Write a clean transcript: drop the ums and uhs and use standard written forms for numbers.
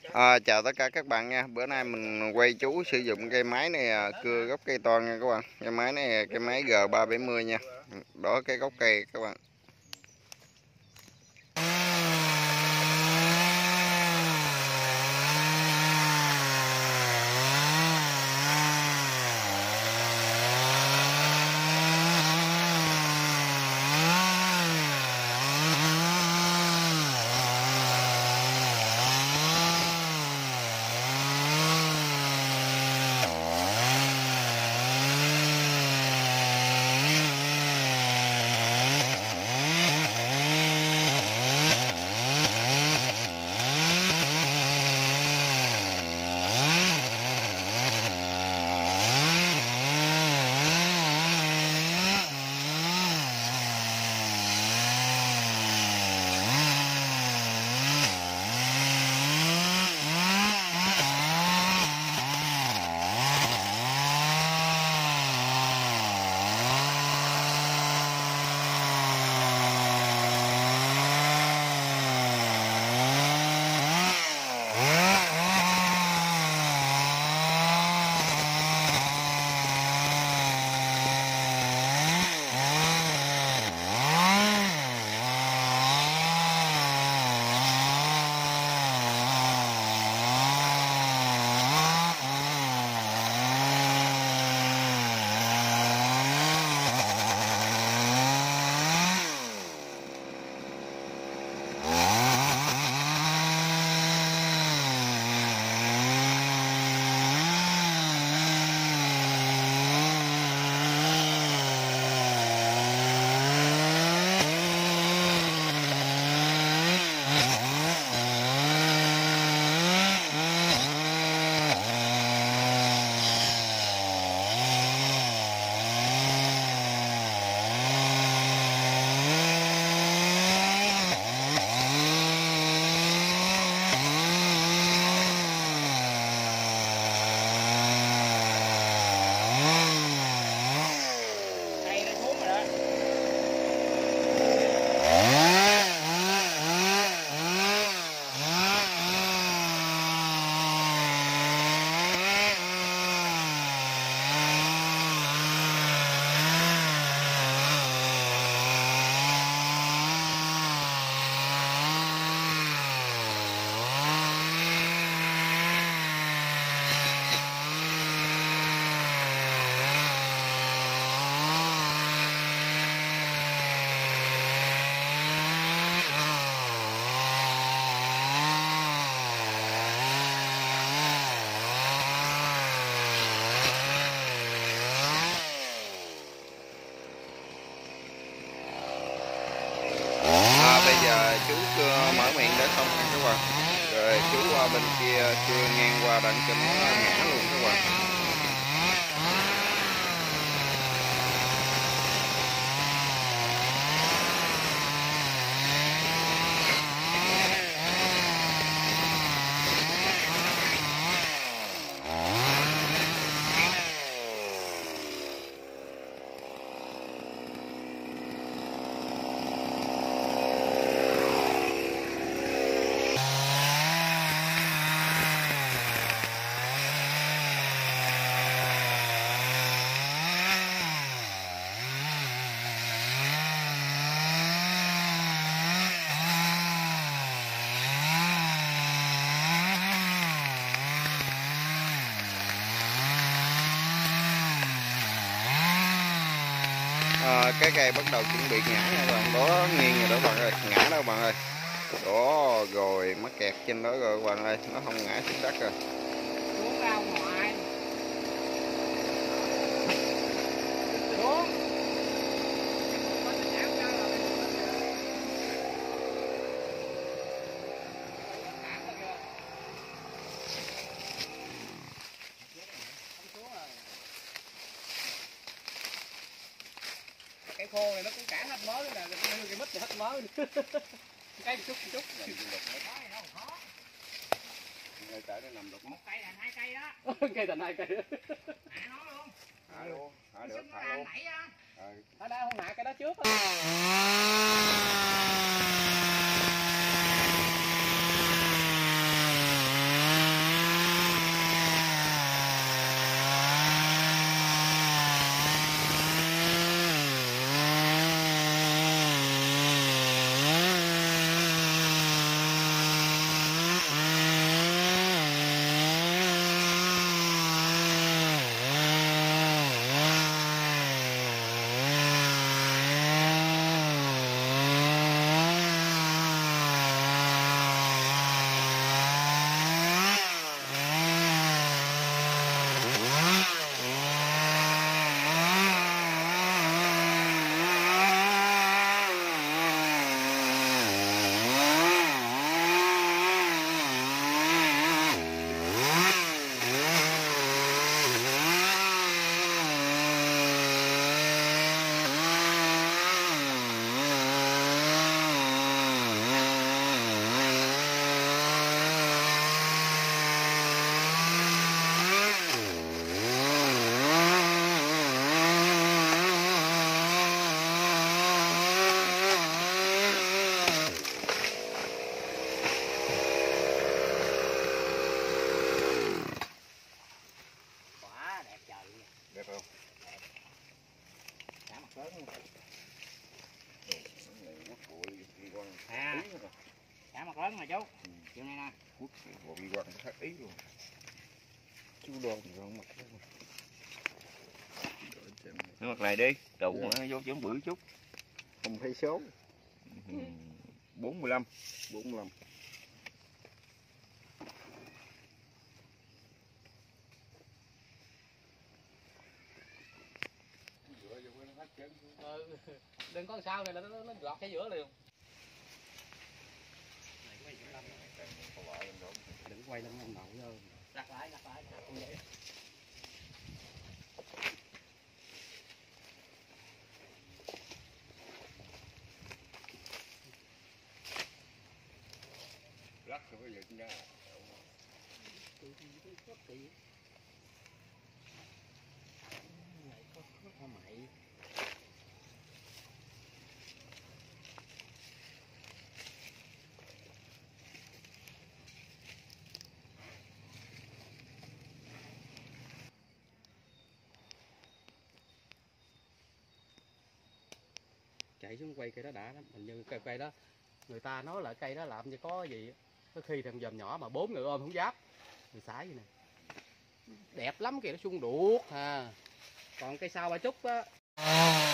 Chào tất cả các bạn nha. Bữa nay mình quay chú sử dụng cây máy này cưa gốc cây to nha các bạn. Cây máy này cây máy G370 nha. Đó cái gốc cây các bạn. Bây giờ chú cưa mở miệng để không nha các bạn. Rồi chú qua bên kia cưa ngang qua đặng cho nó ngã luôn các bạn. Cái cây bắt đầu chuẩn bị ngã nha các bạn. Đó nghiêng rồi đó bạn ơi, ngã đó bạn ơi. Đó rồi mắc kẹt trên đó rồi các bạn ơi, nó không ngã xuống đất rồi. Xuống ra ngoài. Xuống. Cái khô này nó cũng cả hết mớ nữa nè, cái mít thì hết mớ nữa. Cái chút. Ngay tại nó nằm đục. Một cây thành 2 cây đó. Cây thành 2 cây đó. Hạ nó luôn. Hạ luôn, hạ được, hạ luôn. Ở đây không hạ cái đó trước. Bộ bị quăng thất ý luôn. Chú đoan rồi mặt thế mà. Cái mặt này đi, đủ mà vô chấm bự chút. Không thấy số. 45. 45. Đừng có sao này là nó lọt cái giữa liền. Đừng quay lên ông đầu vô. Đặt lại như vậy. Lắc rồi bây giờ ra. Này có mày. Chạy xuống quay cây đó đã lắm, hình như cây đó người ta nói là cây đó làm như có gì, có khi thằng dòm nhỏ mà 4 người ôm không giáp, người xả vậy nè, đẹp lắm kìa, nó xung đuột hà, còn cây sau ba chút á